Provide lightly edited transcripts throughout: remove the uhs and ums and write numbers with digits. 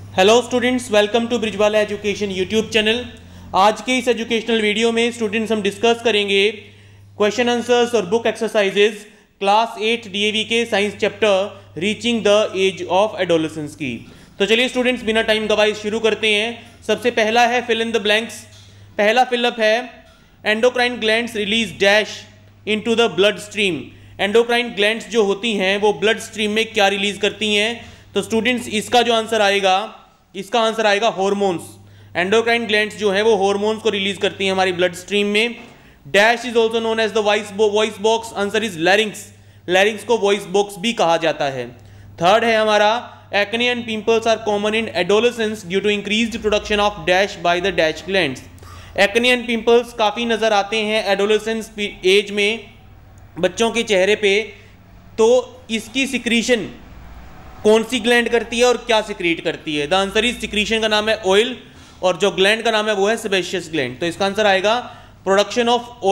Hello students, welcome to Brijwala education YouTube channel. आज के इस एजुकेशनल वीडियो में स्टूडेंट्स हम डिस्कस करेंगे क्वेश्चन आंसर्स और बुक एक्सरसाइजेज क्लास 8 डीएवी के science chapter reaching the age of adolescence की। तो चलिए स्टूडेंट्स, बिना टाइम गवाए शुरू करते हैं। सबसे पहला है फिल इन द ब्लैंक्स। पहला फिलअप है endocrine glands release dash into the blood stream. Endocrine glands जो होती हैं वो ब्लड स्ट्रीम में क्या रिलीज करती हैं? तो स्टूडेंट्स इसका जो आंसर आएगा, इसका आंसर आएगा हॉर्मोन्स। एंडोक्राइन ग्लैंड्स जो है वो हॉर्मोन्स को रिलीज करती हैं हमारी ब्लड स्ट्रीम में। Dash is also known as the voice box. Answer is larynx. Larynx को वॉइस बॉक्स भी कहा जाता है। थर्ड है हमारा acne and pimples are common in adolescence due to increased production of dash by the dash glands. Acne and pimples काफ़ी नज़र आते हैं एडोलेसेंस एज में बच्चों के चेहरे पे। तो इसकी सिक्रीशन कौन सी ग्लैंड करती है और क्या सिक्रीट करती है? द आंसर इज सिक्रीशन का नाम है ऑयल और जो ग्लैंड का नाम है वो है सेबेशियस ग्लैंड। तो इसका आंसर आएगा production of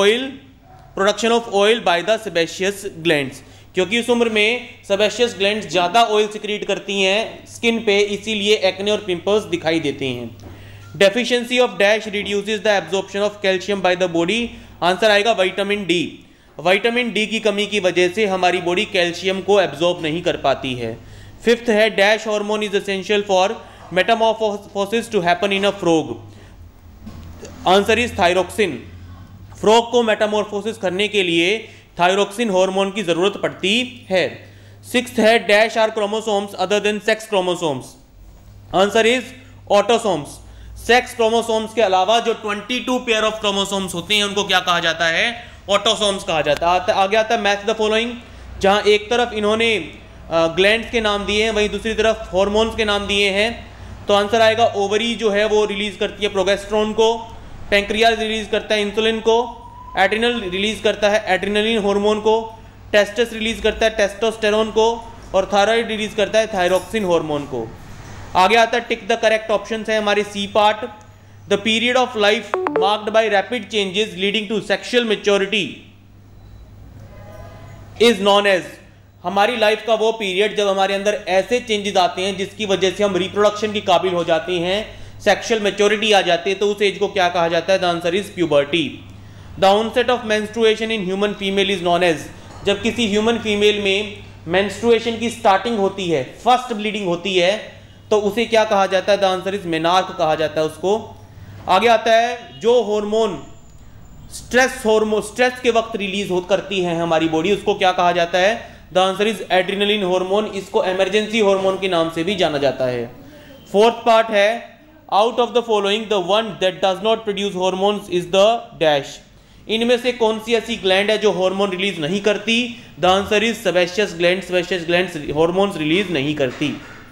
oil by the sebaceous glands, क्योंकि उस उम्र में सेबेशियस ग्लैंड्स ज़्यादा ऑयल सिक्रीट करती हैं स्किन पे, इसीलिए एक्ने और पिंपल्स दिखाई देते हैं। Deficiency of dash reduces the absorption of calcium by the body. Answer आएगा विटामिन डी। विटामिन डी की कमी की वजह से हमारी बॉडी कैल्शियम को एब्जॉर्ब नहीं कर पाती है। फिफ्थ है dash hormone is essential for metamorphosis to happen in a frog. Answer is thyroxine. Frog को मेटामॉर्फोसिस करने के लिए थायरोक्सिन हार्मोन की जरूरत पड़ती है। सिक्स्थ है dash are chromosomes other than sex chromosomes. Answer is autosomes. Sex chromosomes के अलावा जो 22 पेयर ऑफ क्रोमोसोम्स होते हैं उनको क्या कहा जाता है? ऑटोसोम्स कहा जाता है। आगे आता है मैच द फॉलोइंग, जहां एक तरफ इन्होंने ग्लैंड्स के नाम दिए हैं वहीं दूसरी तरफ हार्मोन्स के नाम दिए हैं। तो आंसर आएगा ओवरी जो है वो रिलीज करती है प्रोगेस्टेरोन को, पैंक्रियाज रिलीज करता है इंसुलिन को, एड्रिनल रिलीज करता है एड्रिनलिन हार्मोन को, टेस्टस रिलीज करता है टेस्टोस्टेरोन को और थायराइड रिलीज करता है थायरोक्सिन हार्मोन को। आगे आता है टिक द करेक्ट ऑप्शन है हमारे C part. The period of life marked by rapid changes leading to sexual maturity is known as. हमारी लाइफ का वो पीरियड जब हमारे अंदर ऐसे चेंजेस आते हैं जिसकी वजह से हम रिप्रोडक्शन की काबिल हो जाते हैं, सेक्सुअल मैच्योरिटी आ जाती है, तो उस एज को क्या कहा जाता है? The answer is puberty. The onset of menstruation in human female is known as. जब किसी ह्यूमन फीमेल में मेंस्ट्रुएशन की स्टार्टिंग होती है, फर्स्ट ब्लीडिंग होती है, तो उसे क्या कहा जाता है? द आंसर इज मेनार्क कहा जाता है उसको। आगे आता है जो हार्मोन स्ट्रेस के वक्त रिलीज करती है हमारी बॉडी, उसको क्या कहा जाता है? The answer is adrenaline hormone. इसको इमरजेंसी हार्मोन के नाम से भी जाना जाता है। फोर्थ पार्ट है out of the following the one that does not produce hormones is the dash. इनमें से कौन सी ऐसी ग्लैंड है जो हार्मोन रिलीज नहीं करती? The answer is sebaceous gland. Sebaceous gland hormones release नहीं करती।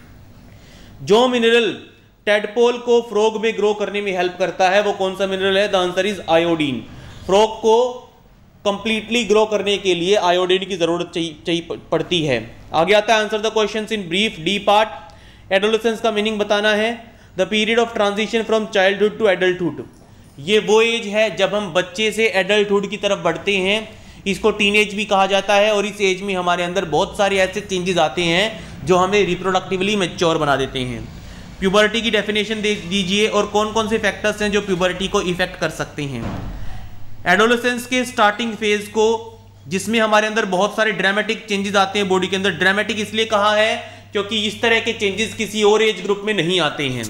जो मिनरल टेडपोल को फ्रॉग में ग्रो करने में हेल्प करता है वो कौन सा मिनरल है? The answer is iodine. Frog को कंप्लीटली ग्रो करने के लिए आयोडीन की जरूरत चाहिए पड़ती है। आगे आता है answer the questions in brief D part. Adolescence का मीनिंग बताना है। The period of transition from childhood to adulthood. ये वो एज है जब हम बच्चे से एडल्टहुड की तरफ बढ़ते हैं, इसको टीनेज भी कहा जाता है। और इस एज में हमारे अंदर बहुत सारे ऐसे चेंजेस आते हैं जो हमें रिप्रोडक्टिवली मैच्योर बना देते हैं। प्यूबर्टी की डेफिनेशन दे दीजिए और कौन कौन से फैक्टर्स हैं जो प्यूबर्टी को इफेक्ट कर सकते हैं। एडोलेसेंस के स्टार्टिंग फेज को, जिसमें हमारे अंदर बहुत सारे ड्रामेटिक चेंजेस आते हैं बॉडी के अंदर। ड्रामेटिक इसलिए कहा है क्योंकि इस तरह के चेंजेस किसी और एज ग्रुप में नहीं आते हैं।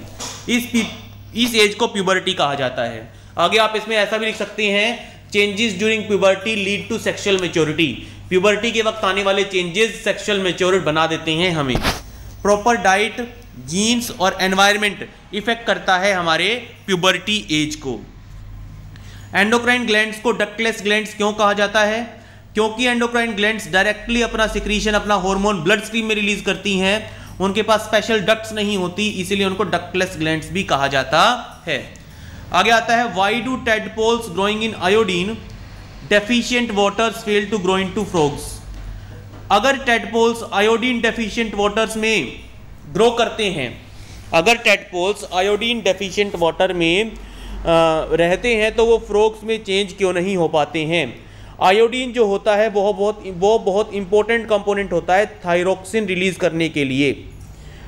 इस एज को प्यूबर्टी कहा जाता है। आगे आप इसमें ऐसा भी लिख सकते हैं changes during puberty lead to sexual maturity. Puberty के वक्त आने वाले चेंजेस सेक्सुअल मैच्योर बना देते हैं हमें। प्रॉपर डाइट, जीन्स और एनवायरनमेंट इफेक्ट करता है हमारे प्यूबर्टी एज को। एंडोक्राइन ग्लैंड्स को डक्टलेस ग्लैंड्स क्यों कहा जाता है? क्योंकि एंडोक्राइन ग्लैंड्स डायरेक्टली अपना सिक्रीशन, अपना हार्मोन ब्लड स्ट्रीम में रिलीज करती हैं। उनके पास स्पेशल डक्ट्स नहीं होती, इसीलिए उनको डक्टलेस ग्लैंड्स भी कहा जाता है। आगे आता है why do tadpoles growing in iodine deficient waters fail to grow into frogs. अगर टेडपोल्स आयोडीन डेफिशिएंट वाटर्स में ग्रो करते हैं, अगर टेडपोल्स आयोडीन डेफिशिएंट वाटर में रहते हैं तो वो फ्रॉग्स में चेंज क्यों नहीं हो पाते हैं? आयोडीन जो होता है वो बहुत इंपॉर्टेंट कंपोनेंट होता है थायरोक्सिन रिलीज करने के लिए।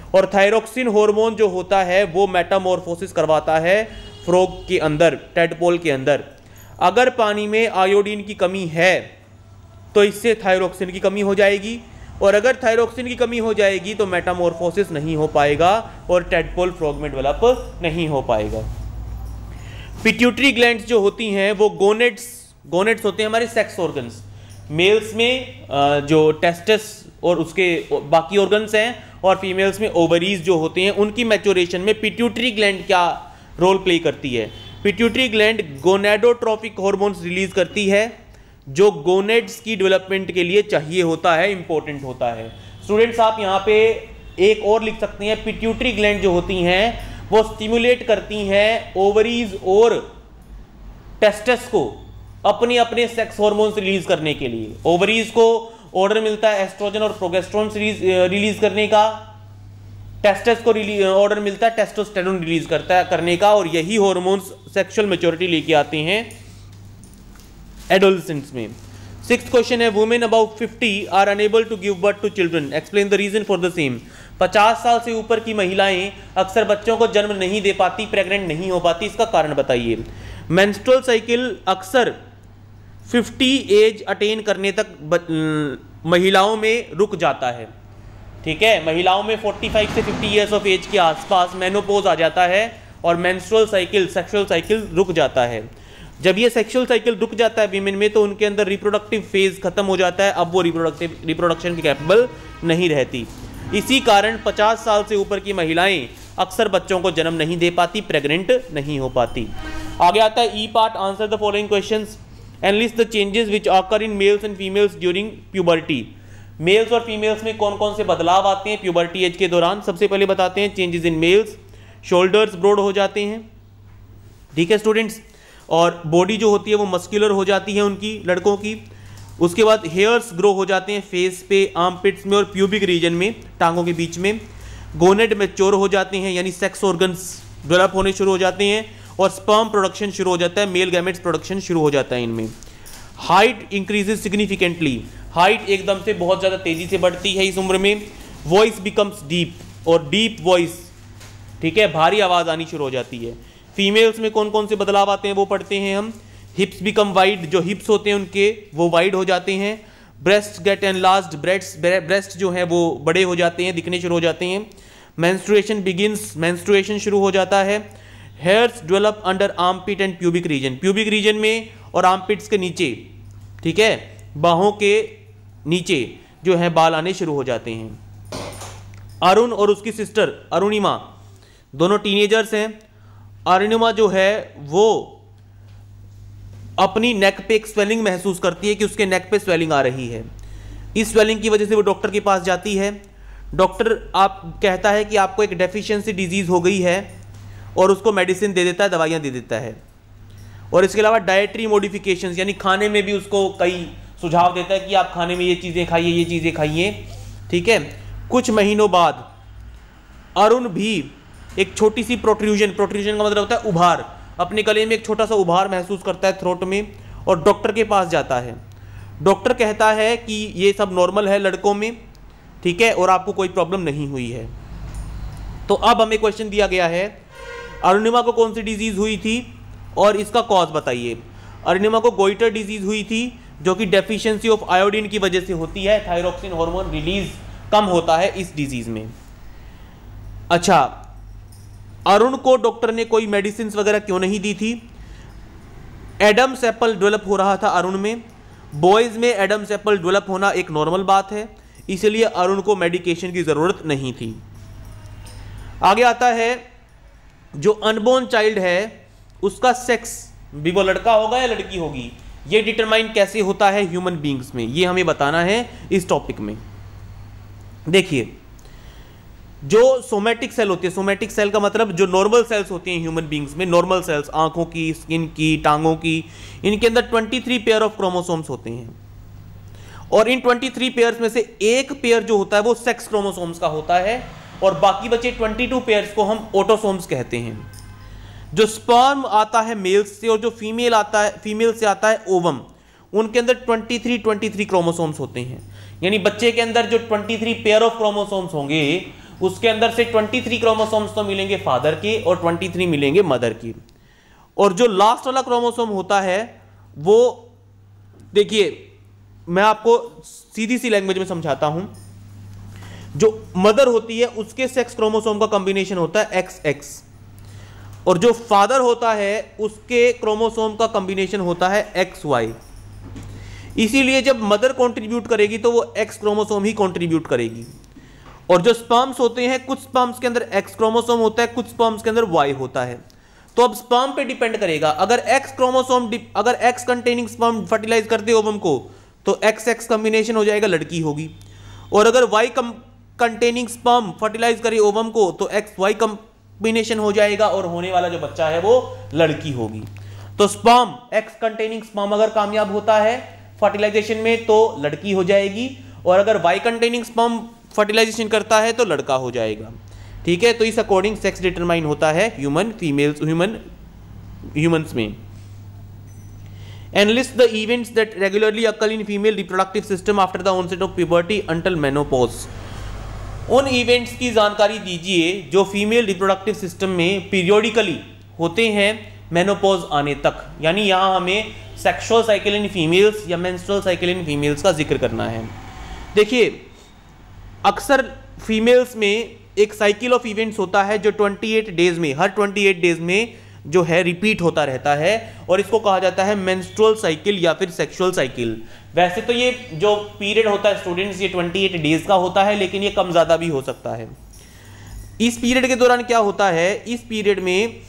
और थायरोक्सिन हार्मोन जो होता है वो मेटामॉर्फोसिस करवाता है फ्रॉग के अंदर, टैडपोल के अंदर। अगर पानी में आयोडीन की कमी है तो इससे थायरोक्सिन की कमी हो जाएगी, और अगर थायरोक्सिन की कमी हो जाएगी तो मेटामॉर्फोसिस नहीं हो पाएगा और टैडपोल फ्रॉग में डेवलप नहीं हो पाएगा। पिट्यूटरी ग्लैंड्स जो होती हैं वो गोनेड्स होते हैं हमारे सेक्स ऑर्गन्स। मेल्स में जो टेस्टस और उसके बाकी ऑर्गन्स हैं, और फीमेल्स में ओवरीज जो होते हैं, उनकी मैच्योरेशन में पिट्यूटरी ग्लैंड क्या रोल प्ले करती है। Pituitary gland gonadotropic hormones release करती है जो गोनेड्स की डेवलपमेंट के लिए चाहिए होता है, इंपॉर्टेंट होता है। स्टूडेंट्स आप यहाँ पे एक और लिख सकते हैं, पिट्यूटरी ग्लैंड जो होती हैं वो स्टिमुलेट करती हैं ओवरीज और टेस्टस को अपने अपने सेक्स हार्मोन्स रिलीज करने के लिए। ओवरीज को ऑर्डर मिलता है एस्ट्रोजन और प्रोगेस्टेरोन रिलीज करने का, टेस्टस को ऑर्डर मिलता है टेस्टोस्टेरोन रिलीज करने का, और यही हार्मोन्स सेक्सुअल मैच्योरिटी लेके आते हैं एडोलेसेंट्स में। 6th क्वेश्चन है, women about 50 are unable to give birth to children, explain the reason for the same. 50 साल से ऊपर की महिलाएं अक्सर बच्चों को जन्म नहीं दे पाती, प्रेग्नेंट नहीं हो पाती, इसका कारण बताइए। मेंस्ट्रुअल साइकिल अक्सर 50 एज अटेन करने तक महिलाओं में रुक जाता है, ठीक है। महिलाओं में 45 से 50 ईयर्स ऑफ एज के आसपास मेनोपॉज आ जाता है और मेंस्ट्रुअल साइकिल, सेक्सुअल साइकिल रुक जाता है। जब ये सेक्सुअल साइकिल रुक जाता है वीमेन में तो उनके अंदर रिप्रोडक्टिव फेज खत्म हो जाता है, अब वो रिप्रोडक्शन की कैपेबल नहीं रहती। इसी कारण 50 साल से ऊपर की महिलाएं अक्सर बच्चों को जन्म नहीं दे पाती, प्रेग्नेंट नहीं हो पाती। आगे आता है ई part, answer the following questions and list the changes which occur in males and females during puberty. Males और फीमेल्स में कौन कौन से बदलाव आते हैं प्यूबर्टी एज के दौरान। सबसे पहले बताते हैं changes in males, shoulders broad हो जाते हैं, ठीक है स्टूडेंट्स, और बॉडी जो होती है वो मस्कुलर हो जाती है उनकी, लड़कों की। उसके बाद हेयर्स ग्रो हो जाते हैं फेस पे, आर्मपिट्स में और प्यूबिक रीजन में, टांगों के बीच में। गोनेड मैच्योर हो जाते हैं यानी सेक्स ऑर्गन्स डेवलप होने शुरू हो जाते हैं, और स्पर्म प्रोडक्शन शुरू हो जाता है, मेल गैमेट्स प्रोडक्शन शुरू हो जाता है इनमें। हाइट इंक्रीजेज सिग्निफिकेंटली, हाइट एकदम से बहुत ज़्यादा तेजी से बढ़ती है इस उम्र में। वॉइस बिकम्स डीप, और डीप वॉइस, ठीक है, भारी आवाज़ आनी शुरू हो जाती है। फीमेल्स में कौन कौन से बदलाव आते हैं वो पढ़ते हैं हम। हिप्स बिकम वाइड, जो हिप्स होते हैं उनके वो वाइड हो जाते हैं। ब्रेस्ट गेट एनलार्ज्ड, ब्रेस्ट जो है वो बड़े हो जाते हैं, दिखने शुरू हो जाते हैं। मेंस्ट्रुएशन बिगिंस, मेंस्ट्रुएशन शुरू हो जाता है। Hairs develop under armpit and pubic region, pubic region में और आर्मपिट्स के नीचे, ठीक है, बाहों के नीचे जो है बाल आने शुरू हो जाते हैं। अरुण और उसकी सिस्टर अरुणिमा दोनों टीनेजर्स हैं। अरुणिमा जो है वो अपनी नेक पे एक स्वेलिंग महसूस करती है कि उसके नेक पे स्वेलिंग आ रही है। इस स्वेलिंग की वजह से वो डॉक्टर के पास जाती है। डॉक्टर आप कहता है कि आपको एक डेफिशिएंसी डिजीज हो गई है और उसको मेडिसिन दे देता है, दवाइयाँ दे देता है। और इसके अलावा डाइटरी मॉडिफिकेशंस यानी खाने में भी उसको कई सुझाव देता है कि आप खाने में ये चीज़ें खाइए, ये चीज़ें खाइए, ठीक है। कुछ महीनों बाद अरुण भी एक छोटी सी प्रोट्रूजन का मतलब होता है उभार, अपने गले में एक छोटा सा उभार महसूस करता है थ्रोट में, और डॉक्टर के पास जाता है। डॉक्टर कहता है कि ये सब नॉर्मल है लड़कों में, ठीक है, और आपको कोई प्रॉब्लम नहीं हुई है। तो अब हमें क्वेश्चन दिया गया है अरुणिमा को कौन सी डिजीज हुई थी और इसका कॉज बताइए। अरुणिमा को गोइटर डिजीज हुई थी जो कि डेफिशिएंसी ऑफ आयोडीन की वजह से होती है, थायरोक्सिन हार्मोन रिलीज कम होता है इस डिजीज में। अच्छा, अरुण को डॉक्टर ने कोई मेडिसिन वगैरह क्यों नहीं दी थी। एडम्स एप्पल डेवलप हो रहा था अरुण में। बॉयज में एडम्स एप्पल डेवलप होना एक नॉर्मल बात है, इसलिए अरुण को मेडिकेशन की जरूरत नहीं थी। आगे आता है जो अनबोर्न चाइल्ड है उसका सेक्स भी वो लड़का होगा या लड़की होगी, ये डिटरमाइन कैसे होता है ह्यूमन बींग्स में, ये हमें बताना है इस टॉपिक में। देखिए, जो सोमैटिक सेल होती है, सोमैटिक सेल का मतलब जो नॉर्मल सेल्स होती हैं ह्यूमन बींग्स में, नॉर्मल सेल्स, आंखों की, स्किन की, टांगों की, इनके अंदर 23 पेयर ऑफ क्रोमोसोम्स होते हैं, और इन 23 पेयर्स में से एक पेयर जो होता है वो सेक्स क्रोमोसोम्स का होता है, और बाकी बचे 22 पेयर्स को हम ऑटोसोम्स कहते हैं। जो स्पर्म आता है मेल्स से और जो फीमेल से आता है ओवम, उनके अंदर 23 क्रोमोसोम्स होते हैं। यानी बच्चे के अंदर जो 23 पेयर ऑफ क्रोमोसोम्स होंगे उसके अंदर से 23 क्रोमोसोम्स तो मिलेंगे फादर के और 23 मिलेंगे मदर की। और जो लास्ट वाला क्रोमोसोम होता है वो देखिए, मैं आपको सीधी सी लैंग्वेज में समझाता हूं। जो मदर होती है उसके सेक्स क्रोमोसोम का कॉम्बिनेशन होता है XX, और जो फादर होता है उसके क्रोमोसोम का कॉम्बिनेशन होता है XY। इसीलिए जब मदर कंट्रीब्यूट करेगी तो वो X क्रोमोसोम ही कंट्रीब्यूट करेगी। और जो स्पर्म्स होते हैं, कुछ स्पर्म्स के अंदर X क्रोमोसोम होता है, कुछ स्पर्म्स के अंदर Y होता है। तो अब स्पर्म पे डिपेंड करेगा, अगर X क्रोमोसोम, अगर X कंटेनिंग स्पर्म फर्टिलाइज कर दे ओवम को तो XX कॉम्बिनेशन हो जाएगा, लड़की होगी। और अगर Y कंटेनिंग स्पर्म फर्टिलाइज करे ओवम को तो XY कॉम्बिनेशन हो जाएगा और होने वाला जो बच्चा है वो लड़की होगी। तो स्पर्म, X कंटेनिंग स्पर्म अगर कामयाब होता है फर्टिलाइजेशन में तो लड़की हो जाएगी, और अगर Y कंटेनिंग स्पर्म फर्टिलाइजेशन करता है तो लड़का हो जाएगा। ठीक है, तो इस अकॉर्डिंग सेक्स डिटरमाइन होता है ह्यूमंस में। And list the events that regularly occur in female reproductive system after the onset of puberty until menopause। उन इवेंट्स की जानकारी दीजिए जो फीमेल रिप्रोडक्टिव सिस्टम में पीरियोडिकली होते हैं मेनोपॉज आने तक। यानी यहां हमें सेक्सुअल साइकिल इन फीमेल्स या मेंस्ट्रुअल साइकिल इन फीमेल्स का जिक्र करना है। देखिए, अक्सर फीमेल्स में एक साइकिल ऑफ इवेंट्स होता है जो 28 डेज में, हर 28 डेज में जो है रिपीट होता रहता है, और इसको कहा जाता है मेंस्ट्रुअल साइकिल या फिर सेक्सुअल साइकिल। वैसे तो ये जो पीरियड होता है स्टूडेंट्स, ये 28 डेज का होता है, लेकिन ये कम ज़्यादा भी हो सकता है। इस पीरियड के दौरान क्या होता है, इस पीरियड में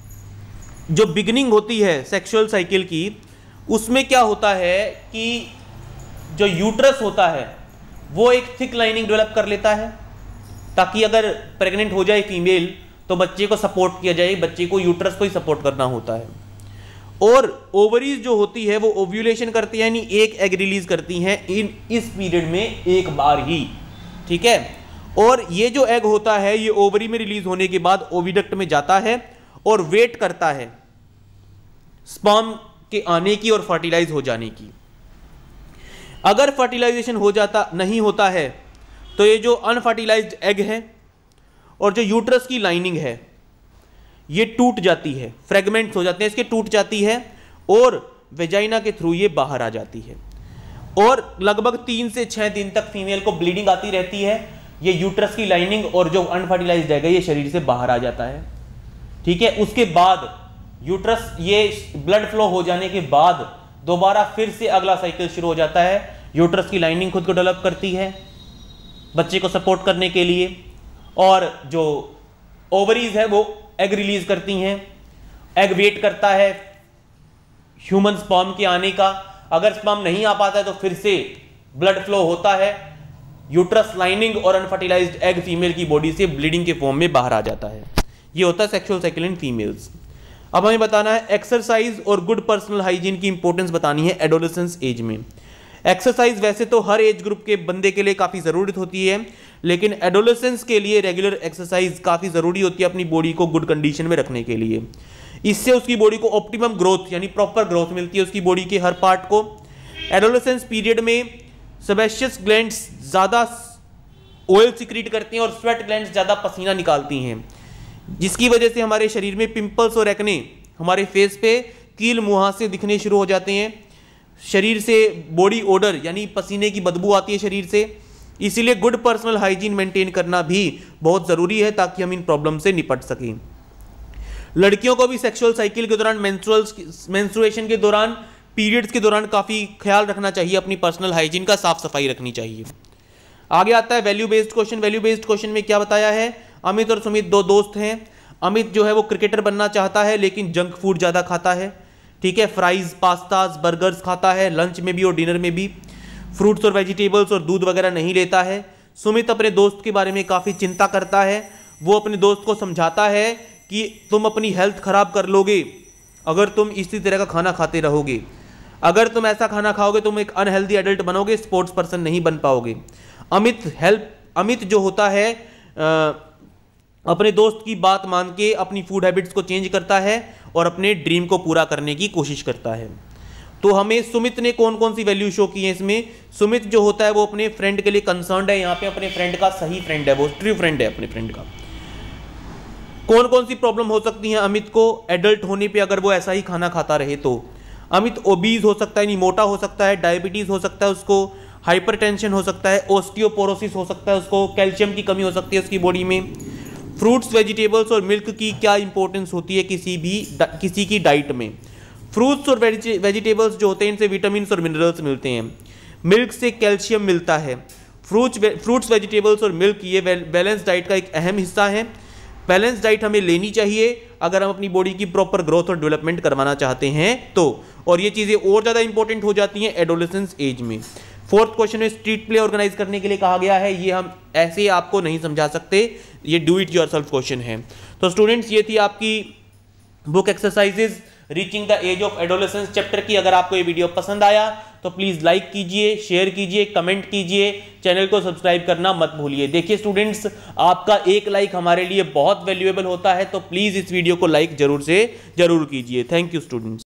जो बिगिनिंग होती है सेक्सुअल साइकिल की, उसमें क्या होता है कि जो यूट्रस होता है वो एक थिक लाइनिंग डेवलप कर लेता है, ताकि अगर प्रेग्नेंट हो जाए फीमेल तो बच्चे को सपोर्ट किया जाए, बच्चे को यूट्रस को ही सपोर्ट करना होता है। और ओवरीज जो होती है वो ओव्यूलेशन करती है, यानी एक एग रिलीज करती हैं इस पीरियड में एक बार ही। ठीक है, और ये जो एग होता है ये ओवरी में रिलीज होने के बाद ओविडक्ट में जाता है और वेट करता है स्पर्म के आने की और फर्टिलाइज हो जाने की। अगर फर्टिलाइजेशन हो जाता नहीं होता है तो ये जो अनफर्टिलाइज्ड एग है और जो यूट्रस की लाइनिंग है ये टूट जाती है, फ्रेगमेंट्स हो जाते हैं इसके, टूट जाती है और वेजाइना के थ्रू ये बाहर आ जाती है। और लगभग 3 से 6 दिन तक फीमेल को ब्लीडिंग आती रहती है। ये यूट्रस की लाइनिंग और जो अनफर्टिलाइज्ड एग है ये शरीर से बाहर आ जाता है। ठीक है, उसके बाद यूट्रस, ये ब्लड फ्लो हो जाने के बाद दोबारा फिर से अगला साइकिल शुरू हो जाता है। यूट्रस की लाइनिंग खुद को डेवलप करती है बच्चे को सपोर्ट करने के लिए, और जो ओवरीज है वो एग रिलीज करती हैं। एग वेट करता है ह्यूमन स्पर्म के आने का। अगर स्पर्म नहीं आ पाता है तो फिर से ब्लड फ्लो होता है, यूट्रस लाइनिंग और अनफर्टिलाइज्ड एग फीमेल की बॉडी से ब्लीडिंग के फॉर्म में बाहर आ जाता है। ये होता है सेक्सुअल साइकिल इन फीमेल्स। अब हमें बताना है एक्सरसाइज और गुड पर्सनल हाइजीन की इंपॉर्टेंस बतानी है एडोलेसेंस एज में। एक्सरसाइज वैसे तो हर एज ग्रुप के बंदे के लिए काफ़ी ज़रूरत होती है, लेकिन एडोलेसेंस के लिए रेगुलर एक्सरसाइज काफ़ी ज़रूरी होती है अपनी बॉडी को गुड कंडीशन में रखने के लिए। इससे उसकी बॉडी को ऑप्टिमम ग्रोथ यानी प्रॉपर ग्रोथ मिलती है उसकी बॉडी के हर पार्ट को। एडोलेसेंस पीरियड में सेबेशियस ग्लैंड्स ज़्यादा ऑयल सिक्रीट करती हैं और स्वेट ग्लैंड्स ज़्यादा पसीना निकालती हैं, जिसकी वजह से हमारे शरीर में पिंपल्स और एक्ने, हमारे फेस पे कील मुहासे दिखने शुरू हो जाते हैं। शरीर से बॉडी ओडर यानी पसीने की बदबू आती है शरीर से। इसीलिए गुड पर्सनल हाइजीन मेंटेन करना भी बहुत ज़रूरी है ताकि हम इन प्रॉब्लम से निपट सकें। लड़कियों को भी सेक्सुअल साइकिल के दौरान, मेंस्ट्रुएशन के दौरान, पीरियड्स के दौरान काफ़ी ख्याल रखना चाहिए, अपनी पर्सनल हाइजीन का, साफ सफाई रखनी चाहिए। आगे आता है value based question. Value based question में क्या बताया है, अमित और सुमित 2 दोस्त हैं। अमित जो है वो क्रिकेटर बनना चाहता है लेकिन जंक फूड ज़्यादा खाता है। ठीक है, फ्राइज, पास्ताज, बर्गर्स खाता है लंच में भी और डिनर में भी। फ्रूट्स और वेजिटेबल्स और दूध वगैरह नहीं लेता है। सुमित अपने दोस्त के बारे में काफ़ी चिंता करता है। वो अपने दोस्त को समझाता है कि तुम अपनी हेल्थ खराब कर लोगे अगर तुम इसी तरह का खाना खाते रहोगे। अगर तुम ऐसा खाना खाओगे तुम एक अनहेल्दी एडल्ट बनोगे, स्पोर्ट्स पर्सन नहीं बन पाओगे। अमित जो होता है अपने दोस्त की बात मान के अपनी फूड हैबिट्स को चेंज करता है और अपने ड्रीम को पूरा करने की कोशिश करता है। तो हमें सुमित ने कौन कौन सी वैल्यू शो की है इसमें? सुमित जो होता है वो अपने फ्रेंड के लिए कंसर्न्ड है, यहाँ पे अपने फ्रेंड का सही फ्रेंड है, वो ट्रू फ्रेंड है अपने फ्रेंड का। कौन कौन सी प्रॉब्लम हो सकती है अमित को एडल्ट होने पे अगर वो ऐसा ही खाना खाता रहे तो? अमित ओबीज हो सकता है, नहीं मोटा हो सकता है, डायबिटीज हो सकता है उसको, हाइपरटेंशन हो सकता है, ओस्टियोपोरोसिस हो सकता है उसको, कैल्शियम की कमी हो सकती है उसकी बॉडी में। फ्रूट्स वेजिटेबल्स और मिल्क की क्या इंपॉर्टेंस होती है किसी की डाइट में? फ्रूट्स और वेजिटेबल्स जो होते हैं इनसे विटामिन और मिनरल्स मिलते हैं, मिल्क से कैल्शियम मिलता है। फ्रूट्स वेजिटेबल्स और मिल्क ये बैलेंस डाइट का एक अहम हिस्सा है। बैलेंस डाइट हमें लेनी चाहिए अगर हम अपनी बॉडी की प्रॉपर ग्रोथ और डेवलपमेंट करवाना चाहते हैं तो, और ये चीज़ें और ज़्यादा इंपॉर्टेंट हो जाती हैं एडोलेसेंस एज में। फोर्थ क्वेश्चन में स्ट्रीट प्ले ऑर्गेनाइज करने के लिए कहा गया है, ये हम ऐसे आपको नहीं समझा सकते, ये डू इट योरसेल्फ क्वेश्चन है। तो स्टूडेंट्स ये थी आपकी book exercises reaching the age of adolescence chapter की। अगर आपको ये वीडियो पसंद आया तो प्लीज लाइक कीजिए, शेयर कीजिए, कमेंट कीजिए, चैनल को सब्सक्राइब करना मत भूलिए। देखिए स्टूडेंट्स, आपका एक लाइक हमारे लिए बहुत वैल्यूएबल होता है, तो प्लीज इस वीडियो को लाइक जरूर कीजिए। Thank you students.